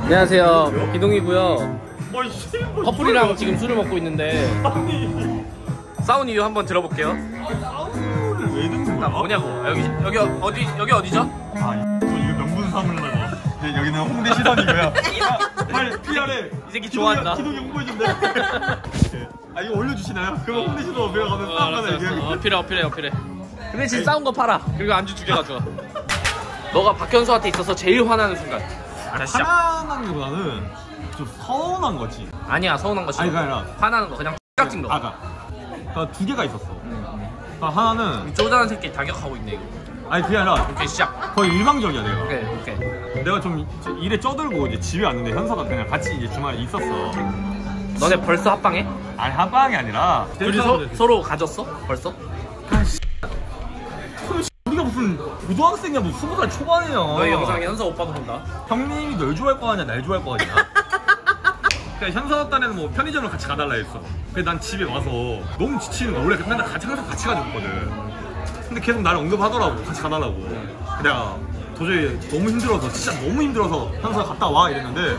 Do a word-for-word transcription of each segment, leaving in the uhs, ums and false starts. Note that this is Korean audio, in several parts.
안녕하세요, 기동이고요. 커플이랑 지금 술을 먹고 있는데 싸운 이유 한번 들어볼게요. 싸움을 왜 듣는 거야? 뭐냐고. 여기 여기 어디 여기 어디죠? 아, 이거 명분 삼으려고. 네, 여기는 홍대 시선이고요. 빨리 피아르 이 새끼 좋아한다. 기동이 홍보해 준대. 아, 이거 올려주시나요? 그거 홍대 시선 배워가면 싸움 하나 얘기해. 어, 필요 필요 필요. 근데 지금 싸운 거 팔아. 그리고 안주 두 개 가져와. 너가 박현수한테 있어서 제일 화나는 순간. 자, 시작. 화나는 것보다는 좀 서운한 거지. 아니야, 서운한 거 싫어. 아니, 그게 아니라 화나는 거 그냥 같은 거. 아까 그러니까 두 개가 있었어. 그러니까 하나는 쪼잔한 새끼 다격하고 있네 이거. 아니 그게 아니라 오케이, 시작. 거의 일방적이야 내가. 오케이 오케이. 내가 좀 일에 쩌들고 이제 집에 왔는데 현서가 그냥 같이 이제 주말에 있었어. 너네 벌써 합방해? 아니 합방이 아니라 둘이 서, 서로 가졌어? 벌써? 우리가 무슨 고등학생이야, 뭐 스무 살 초반이야. 너희 영상에 현서 오빠도 본다. 형님이 널 좋아할 거 아니야, 날 좋아할 거 아니야. 그러니까 현서 딴에는 뭐 편의점을 같이 가달라 했어. 그래서 난 집에 와서 너무 지치는 거야. 원래 맨날 같이 항상 같이 가지고 있거든. 근데 계속 나를 언급하더라고, 같이 가달라고. 내가 도저히 너무 힘들어서, 진짜 너무 힘들어서 현서가 갔다 와 이랬는데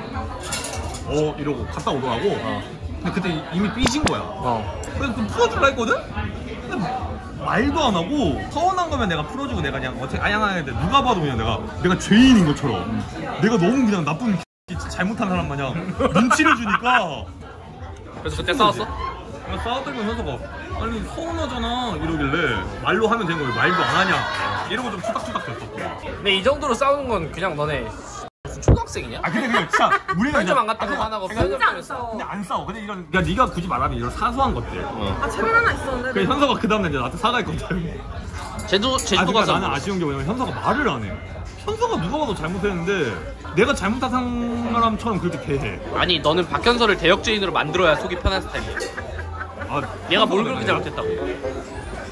어 이러고 갔다 오더라고. 어. 근데 그때 이미 삐진 거야. 어. 그래서 좀 풀어줄라 했거든? 근데 말도 안 하고 서운한 거면 내가 풀어주고 내가 그냥 어떻게 아양하는데 누가 봐도 그냥 내가 내가 죄인인 것처럼 음. 내가 너무 그냥 나쁜 잘못한 사람 마냥 눈치를 주니까. 그래서 그때 싸웠어? 내가 싸웠더니 현서가 아니 서운하잖아 이러길래 말로 하면 되는 거야, 말도 안 하냐 이러고 좀 추닥추닥 됐었고. 근데 이 정도로 싸우는 건 그냥 너네 무슨 초등학생이냐? 아 근데 그냥 진짜 우리가 편의점 안 갔다고 화나고 편의점 안 싸워. 근데 안 싸워. 근데 이런 그러니까 네가 굳이 말하면 이런 사소한 것들. 어. 아 제발 하나 있었는데. 그래서 현서가 그 다음날 이제 나한테 사과했거든. 제주 제주도 아, 그러니까 가서 나는 아쉬운 게 뭐냐면 현서가 말을 안 해. 현서가 누가 봐도 잘못했는데 내가 잘못한 사람처럼 그렇게 대해. 아니 너는 박현서를 대역죄인으로 만들어야 속이 편한 스타일이야. 아, 얘가 뭘 그렇게 잘못했다고?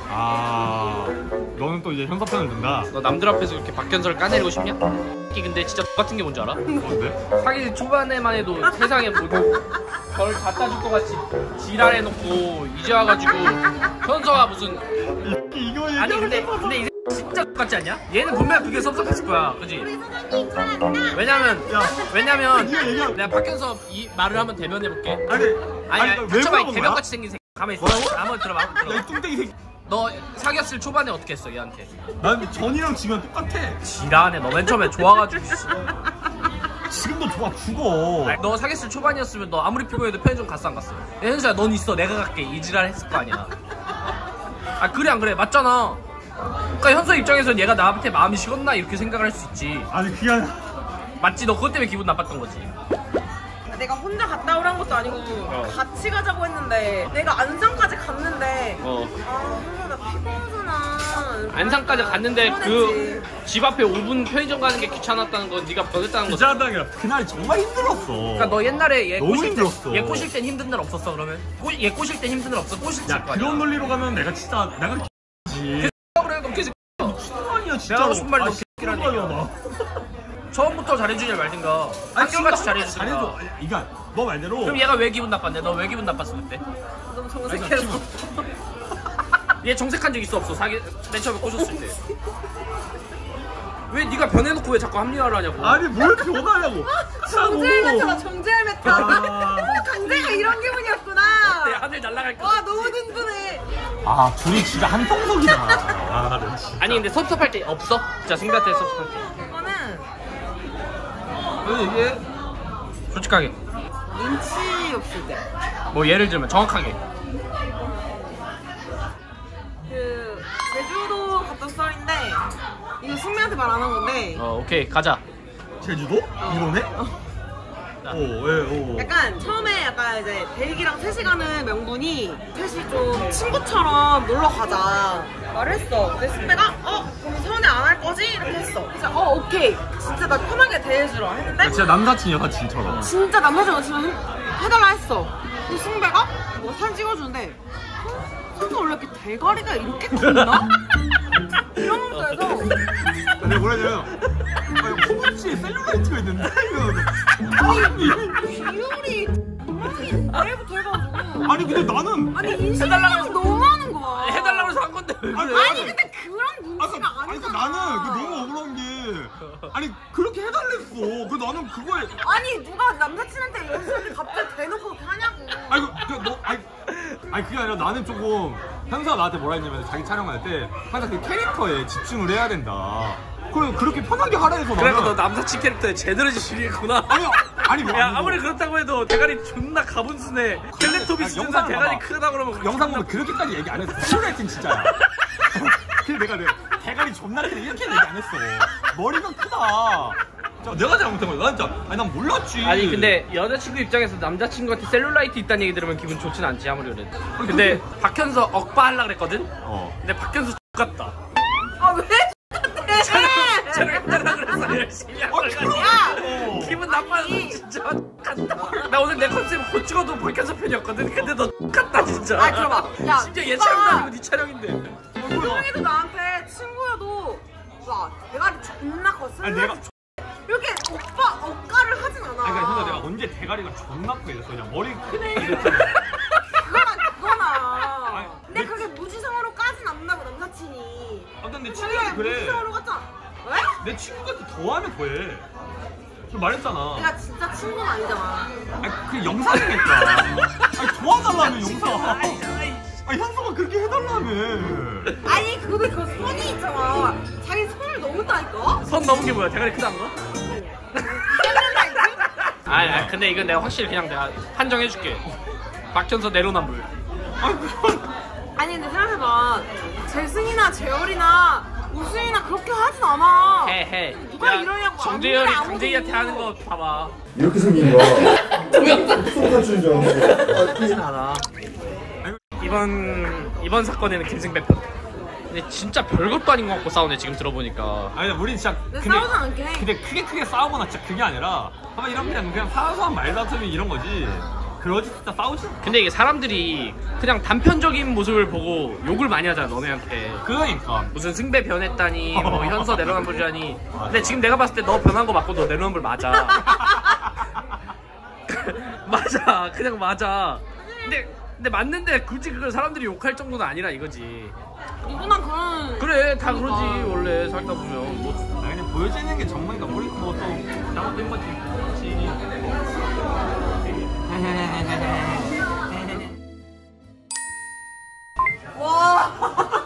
아, 너는 또 이제 현서 편을 든다. 너 남들 앞에서 그렇게 박현서를 까내리고 싶냐? 이 근데 진짜 똑같은 게 뭔지 알아? 뭔데? 사기 초반에만 해도 세상에 뭐별 갖다 줄 것 같이 지랄해놓고 이제 와가지고 현서가 무슨 이, 이거 얘기 아니 근데 근데 이 진짜 똑같지 않냐? 얘는 분명 그게 섭섭했을 거야, 그지? 왜냐면 야, 왜냐면 네가 얘기하- 내가 박현서 이 말을 한번 대면해볼게. 아니, 아니 아니 왜 닥쳐봐, 이 물어본 개벽같이 생긴 새끼. 가만히 있어. 뭐라고? 한번 들어봐, 한번 야, 이 들어봐. 뚱땡이 새끼. 너 사귀었을 초반에 어떻게 했어 얘한테? 난 전이랑 지금 똑같아. 지랄하네. 너 맨 처음에 좋아가지고 지금도 좋아 죽어. 아니, 너 사귀었을 초반이었으면 너 아무리 피곤해도 편의점 갔어 안 갔어? 야, 현수야 넌 있어, 내가 갈게 이 지랄 했을 거 아니야. 아 그래 안 그래? 맞잖아. 그러니까 현수 입장에선 얘가 나한테 마음이 식었나 이렇게 생각을 할 수 있지. 아니 그게 아니라 맞지? 너 그것 때문에 기분 나빴던 거지. 내가 혼자 갔다 오란 것도 아니고 어. 같이 가자고 했는데 내가 안산까지 갔는데 어. 아 현서 나 피곤하잖아. 안산까지 갔는데 그 피곤했지. 집 앞에 오 분 편의점 가는 게 귀찮았다는 건 네가 변했다는 거지. 기자당이라 그날이 정말 힘들었어. 그러니까 너 옛날에 얘 너무 꼬실 힘들었어. 때, 얘 꼬실 땐 힘든 날 없었어 그러면? 꼬, 얘 꼬실 땐 힘든 날 없어? 꼬실 때 야 그런 논리로 가면 내가 진짜 내가 X지. 그래 너 계속 아니야 진짜. 내가 하고 싶은 말도 아, X라는 X라니야, 얘기야. 나. 처음부터 잘해주냐 말든가. 한결같이 잘해주든가. 잘해줘. 아니, 그러니까 너 말대로. 그럼 얘가 왜 기분 나빴냐? 너 왜 기분 나빴어 그때? 너무 정색해서. 얘 정색한 적 있어 없어? 사기 맨 처음에 꼬셨을 때. 왜 네가 변해놓고 왜 자꾸 합리화를 하냐고. 아니 뭘 변하냐고. 정재일 메타다 정재일 메타. 아. 강재가 이런 기분이었구나. 내 하늘 날아갈 거. 와 너무 든든해. 아 둘이 진짜 한 통속이다. 아, 나 진짜. 아니 근데 섭섭할 때 없어? 진짜 승배한테 섭섭할 때. 이거는 왜 이게 솔직하게 눈치 없을 때. 뭐 예를 들면 정확하게. 그 제주도 갔던 썰인데 이거 승민한테 말 안 한 건데 어 오케이 가자. 제주도? 이러네? 오, 왜, 오. 약간 처음에 약간 이제 대익이랑 셋이 가는 명분이 셋이 좀 친구처럼 놀러 가자 말을 했어. 근데 승배가 어? 그럼 서운해 안 할 거지? 이렇게 했어. 그래서 어 오케이 진짜 나 편하게 대해주라 했는데 진짜 남사친 여사친처럼. 진짜 남자친구 같으면 해달라 했어. 근데 승배가 뭐 사진 찍어주는데 어? 승배 원래 이렇게 대가리가 이렇게 컸나? 이러면서 해서 근데 뭐라 해야 되나? 아니, 허벅지에 셀룰라이트가 있는데? 아니 비율이 내일부터 해가지고 아니, 근데 나는. 아니 인식이 너무 하는 거야. 해달라고 해서 한 건데. 아니, 아니 근데 그런 아까, 눈치가 아니, 그 아니잖아. 나는 그 너무 억울한 게 아니 그렇게 해달랬어. 그 나는 그거에 아니 누가 남사친한테 연습을 갑자기 대놓고 그렇게 하냐고. 아이고 그너 아니 아니 그게 아니라 나는 조금 현수가 나한테 뭐라 했냐면 자기 촬영할 때 항상 그 캐릭터에 집중을 해야 된다. 그래 그렇게 편하게 하라 해서 나는. 그래서 너 남사친 캐릭터에 제대로 지시겠구나. 아니 아니 뭐 야 아무리 그렇다고 해도 대가리 존나 가분수네. 텔레토비 수준에 대가리 크다 그러면 영상 보면 그렇게까지 얘기 안 했어. 셀룰라이트는 진짜야. 그래 내가 내 대가리 존나 크네 이렇게 얘기 안 했어. 머리가 크다. 자, 내가 잘못한 거야. 난 진짜 아니 난 몰랐지. 아니 근데 여자친구 입장에서 남자친구한테 셀룰라이트 있다는 얘기 들으면 기분 좋진 않지 아무리 그래도. 근데 그게... 박현서 억바 하려고 그랬거든? 어. 근데 박현서 X같다. 아 왜? 촬영하려고 그래서 열심히 한 걸까지. 야! 기분 나빠서 진짜 X같다. 나 오늘 내 컨셉 곧 찍어도 박현서 편이었거든? 근데 너 X같다 진짜. 아 들어봐. 야 심지어 얘 촬영도 아니고 네 촬영인데. 형이도 나한테 친구여도 와 대가리 존나 컸어. 아니 내가 이렇게 오빠 억가를 하진 않아. 아니 그러니까 내가 언제 대가리가 존나 크게 됐어. 그냥 머리 크네 이랬잖아. 그거나 그거나. 아니, 근데 내- 그게 무지성으로 까진 않는다고 남사친이. 아무튼 내 친구한테 그래. 무지성으로 갔잖아. 왜? 내 친구한테 더하면 더해. 그 말했잖아. 내가 진짜 친구는 아니잖아. 아니 그 영상이니까. 아니 도와달라며 영상. 아니 현수가 그렇게 해달라며. 아니 그게 그 손이 있잖아. 자기 손을 넘었다니까? 선 넘은 게 뭐야? 대가리 크다는 거? 아니, 아니 근데 이건 내가 확실히 그냥 내가 판정해줄게. 박현서 내로남불. 아니 근데 생각해봐. 재승이나 재열이나 우승이나 그렇게 하진 않아. 해 해. 누가 이러냐고. 정재열이 아무도 강재희한테 하는 거 봐봐. 이렇게 생긴 거야. 똑같은 줄 알았어. 크진 않아. 이번 이번 사건에는 김승배 편. 근데 진짜 별것도 아닌 것 같고 싸우네 지금 들어보니까. 아니 우린 진짜 근데 싸우지 않게 해. 근데 크게 크게 싸우거나 진짜 그게 아니라 한번 이런 그냥 그냥 사소한 말다툼이 이런 거지. 그러지 진짜 싸우지. 근데 이게 사람들이 그냥 단편적인 모습을 보고 욕을 많이 하잖아 너네한테. 그러니까 무슨 승배 변했다니 뭐 현서 내로남불이라니. 근데 지금 내가 봤을 때 너 변한 거 맞고 너 내로남불 맞아. 맞아 그냥 맞아. 근데 근데 맞는데 굳이 그걸 사람들이 욕할 정도는 아니라 이거지. 누구나 그런. 그래 다 그러지 원래 살다 보면. 뭐 아니 그냥 보여지는 게 전문이니까 우리 뭐또 잘못된 거지. 그렇지. 와.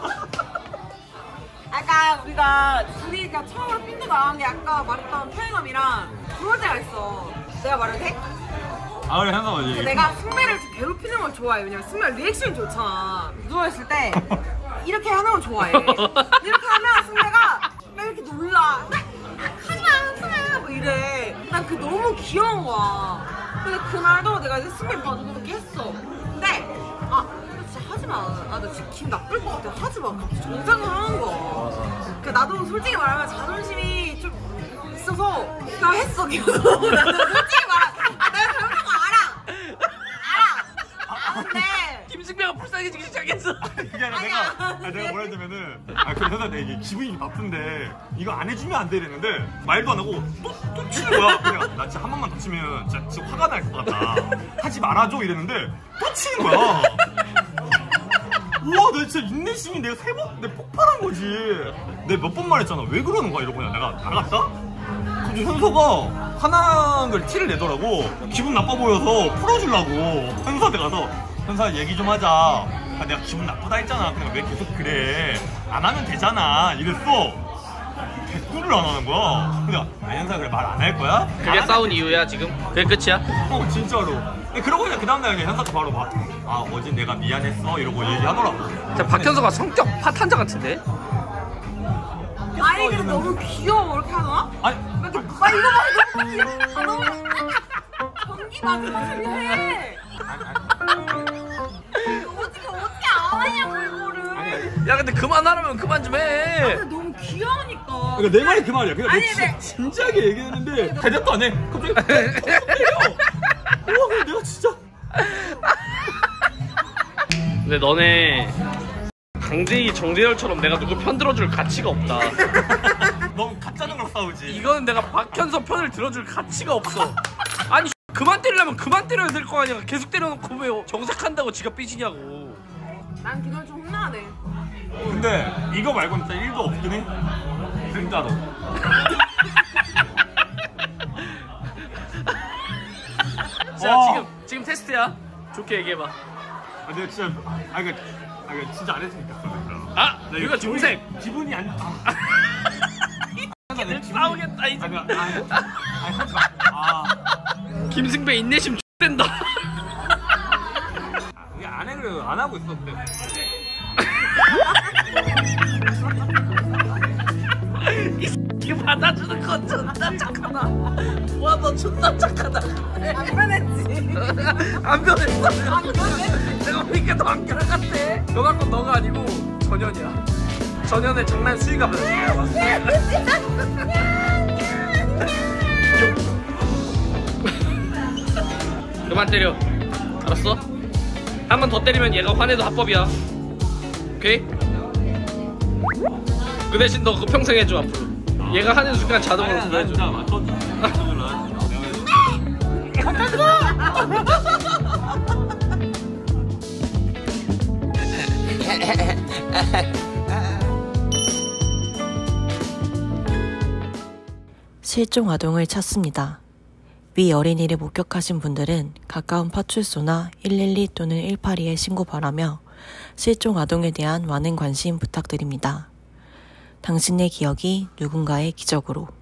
아까 우리가 둘이 그냥 처음으로 핀도 나간 게 아까 말했던 편의점이랑 그럴 때가 있어. 내가 말해도 돼? 아 그래 현서 얘기. 내가 승배를 괴롭히는 걸 좋아해. 왜냐면 승배가 리액션이 좋잖아. 누워있을 때 이렇게 하는 걸 좋아해. 이렇게 하면 승배가 막 이렇게 놀라. 하지마 승배야 뭐 이래. 난 그게 너무 귀여운 거야. 근데 그날도 내가 이제 승배 봐주고 그렇게 했어. 근데 아 진짜 하지마. 아, 나 진짜 기분 나쁠 것 같아. 하지마. 갑자기 정색을 하는 거야. 그 나도 솔직히 말하면 자존심이 좀 있어서 나 했어 계속. 나도 솔직히 말하 아 내가 잘못한 거 알아. 알아. 근데 김승배가 불쌍해지기 시작했어. 그게 아니라 아니야. 내가 아니, 내가 뭐라 했냐면은 아 그래 현서 내 이게 기분이 나쁜데 이거 안 해주면 안 돼 이랬는데 말도 안 하고 또 또 치는 거야. 그냥 나 진짜 한 번만 더 치면 진짜, 진짜 화가 날 것 같다. 하지 말아줘 이랬는데 또 치는 거야. 우와 나 진짜 인내심이 내가 세 번 내가 폭발한 거지. 내가 몇 번 말했잖아. 왜 그러는 거야 이러고 그냥 내가 나갔다? 근데 현서가 화난 걸 티를 내더라고. 기분 나빠 보여서 풀어주려고 현서한테 가서 현서야 얘기 좀 하자. 아, 내가 기분 나쁘다 했잖아. 근데 왜 계속 그래? 안 하면 되잖아. 이랬어. 대꾸를 안 하는 거야. 근데 아 현서야 그래 말 안 할 거야? 그게 싸운 이유야 지금? 그게 끝이야? 어 진짜로. 근데 그러고 그냥 그 다음날 그냥 현서가 바로 막 아 어제 내가 미안했어 이러고 얘기하더라고. 자, 박현서가 성격 파탄자 같은데? 아니 근데 너무 귀여워 이렇게 하잖아? 아니 이렇게 아 이거 봐 너무 귀여워. 너무 전기 맞으면서 해. 어떻게 어떻게 안 하냐고 이거를. 야 근데 그만하라면 그만 좀 해. 근데 너무 귀여우니까. 그러니까 내 말이 그 말이야. 그냥 아니, 내가 네. 진- 진지하게 얘기했는데 대답도 안 해. 갑자기 턱 때려. 우와 근데 내가 진짜 근데 너네 강재희, 정재열처럼 내가 누구 편 들어줄 가치가 없다. 너무 가짜는 걸 싸우지. 이거는 내가 박현서 편을 들어줄 가치가 없어. 아니 그만 때리려면 그만 때려야 될 거 아니야. 계속 때려놓고 왜 정색한다고 지가 삐지냐고. 난 그걸 좀 혼나네. 근데 이거 말고는 진짜 일도 없긴 해. 진짜로. 자 어. 지금 지금 테스트야. 좋게 얘기해봐. 아 내가 진짜 아 이거 아 이거 진짜 안 했으니까. 아 나 이거 중색. 기분이 안. 걔들 싸우겠다 이제. 아니 아니 아니 하지 마. 아 김승배 인내심 X된다. 이게 안 해 그래도 안 하고 있어 근데. 이게 받아주는 건 존나 착하다. 와 너 존나 착하다. 안 변했지. 안 변했어. 안 변했지. 내가 보니까 너 안 변한 것 같아. 너만큼 너가 아니고 전현이야. 전현의 장난 수위가 변했어. 그만 때려. 알았어? 한 번 더 때리면 얘가 화내도 합법이야. 오케이? 그 대신 너 그거 평생 해줘 앞으로. 얘가 하는 순간 자동으로 그거 해줘. 진짜 맞춰. 실종 아동을 찾습니다. 위 어린이를 목격하신 분들은 가까운 파출소나 일일이 또는 일팔이에 신고 바라며 실종 아동에 대한 많은 관심 부탁드립니다. 당신의 기억이 누군가의 기적으로.